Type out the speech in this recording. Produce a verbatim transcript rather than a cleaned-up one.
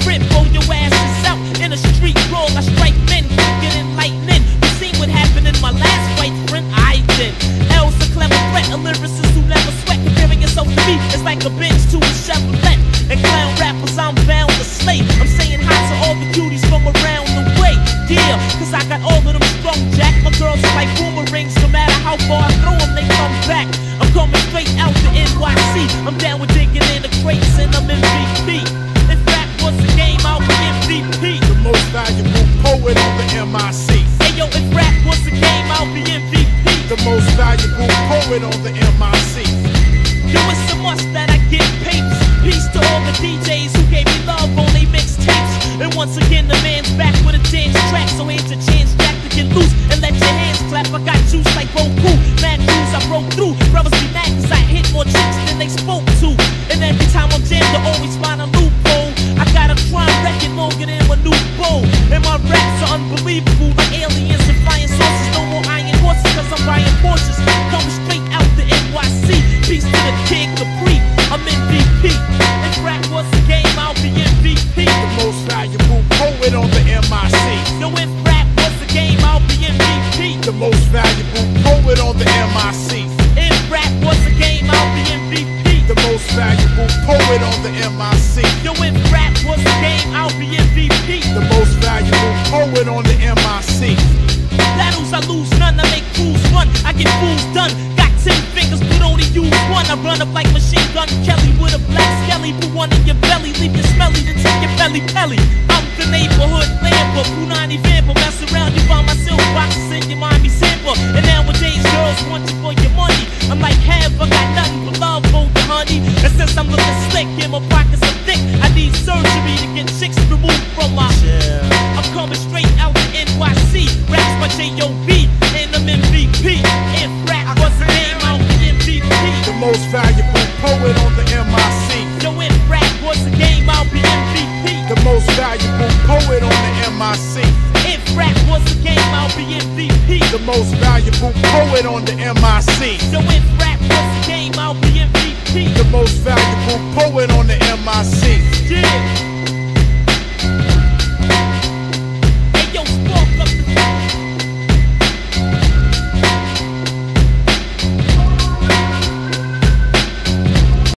grip, roll your asses out. In a street brawl, I strike men, quicker than lightning. You seen what happened in my last fight, friend? I did. L's a clever threat, a lyricist who never sweat. Comparing yourself to me is like a bench to a Chevrolet. And clown rappers, I'm bound to slay. I'm saying hi to all the cuties from around the way. Yeah, cause I got all of them strung, Jack. My girls are like boomerangs, no matter how far I throw them, they come back. I'm coming straight out the N Y C. I'm down with digging in the crates and I'm M V P. If rap was a game, I'll be M V P. The most valuable poet on the M I C. Hey yo, if rap was a game, I'll be M V P. The most valuable poet on the M I C. Yo, it's a must that I get papes. Peace to all the D Js who gave me love on they mixtapes. And once again, the man's back with a dance track. So here's a chance, Jack, to get loose and let your hands clap. I got juice like Goku. Mad news I broke through. Brothers be mad cause I hit more chicks than they spoke to. And every time I'm jammed, I always find a loophole. I got a crime record longer than a new bowl. And my raps are unbelievable, like aliens and flying saucers. No more iron horses cause I'm buying Porsches. Coming straight out the N Y C. Peace to the Kid Capri, I'm M V P. If rap was a game, I'll be M V P. The most valuable poet on the M I C. Yo, if rap was a game, I'll be M V P. The most valuable poet on the M I C. If rap was a game, I'll be M V P. The most valuable poet on the M I C. Yo, if rap was a game, I'll be M V P. The most valuable poet on the M I C. Battles I lose none, I make fools run, I get fools done. Got ten fingers but only use one. I run up like machine gun Kelly with a black skelly. Put one in your belly, leave you smelly, then take your belly pelly. I'm the neighborhood lamper, Punani vamper. Mess around, you find my silver boxes in your mommy sample. And nowadays girls want you for your money. I'm like, have I got nothing but love for you, honey. And since I'm looking slick and my pockets are thick, I need surgery to get chicks removed from my yeah. I'm coming straight out the N Y C. Raps by J O B and I'm M V P. If rap was a game, I'll be M V P. The most valuable poet on the M I C. Yo, if rap was a game, I'll be M V P. The most valuable poet on the M I C. If rap was a game, I'll be M V P. The most valuable poet on the M I C. Yo, if rap was a game, I'll be M V P. The most valuable poet on